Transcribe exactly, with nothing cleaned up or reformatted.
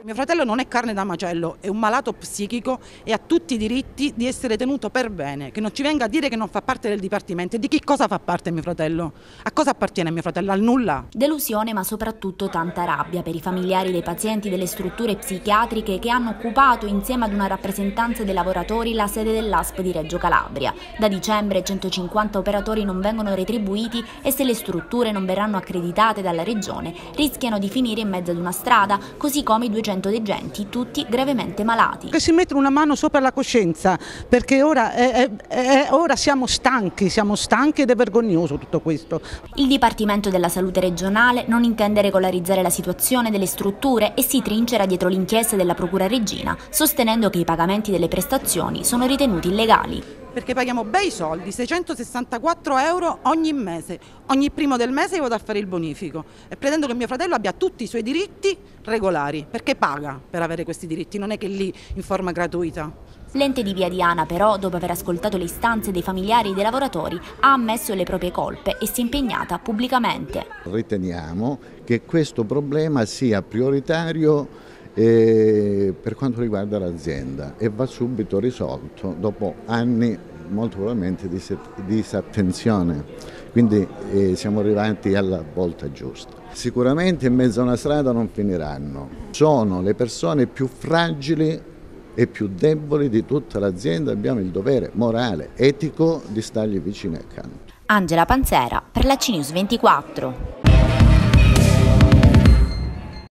Mio fratello non è carne da macello, è un malato psichico e ha tutti i diritti di essere tenuto per bene, che non ci venga a dire che non fa parte del dipartimento. E di che cosa fa parte mio fratello? A cosa appartiene mio fratello? Al nulla. Delusione, ma soprattutto tanta rabbia per i familiari dei pazienti delle strutture psichiatriche che hanno occupato insieme ad una rappresentanza dei lavoratori la sede dell'A S P di Reggio Calabria. Da dicembre centocinquanta operatori non vengono retribuiti e se le strutture non verranno accreditate dalla regione rischiano di finire in mezzo ad una strada, così come i duecento degenti, tutti gravemente malati. Che si mettono una mano sopra la coscienza, perché ora, è, è, è, ora siamo stanchi, siamo stanchi ed è vergognoso tutto questo. Il Dipartimento della Salute regionale non intende regolarizzare la situazione delle strutture e si trincera dietro l'inchiesta della Procura Reggina, sostenendo che i pagamenti delle prestazioni sono ritenuti illegali. Perché paghiamo bei soldi, seicentosessantaquattro euro ogni mese, ogni primo del mese io vado a fare il bonifico e pretendo che mio fratello abbia tutti i suoi diritti regolari, perché paga per avere questi diritti, non è che lì in forma gratuita. L'ente di Via Diana però, dopo aver ascoltato le istanze dei familiari e dei lavoratori, ha ammesso le proprie colpe e si è impegnata pubblicamente. Riteniamo che questo problema sia prioritario E per quanto riguarda l'azienda e va subito risolto dopo anni molto probabilmente di disattenzione, quindi eh, siamo arrivati alla volta giusta. Sicuramente in mezzo a una strada non finiranno, sono le persone più fragili e più deboli di tutta l'azienda, abbiamo il dovere morale, etico di stargli vicini accanto. Angela Panzera per la C News ventiquattro.